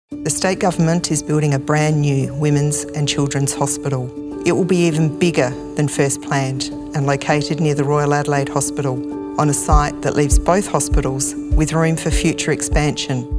The state government is building a brand new women's and children's hospital. It will be even bigger than first planned and located near the Royal Adelaide Hospital on a site that leaves both hospitals with room for future expansion.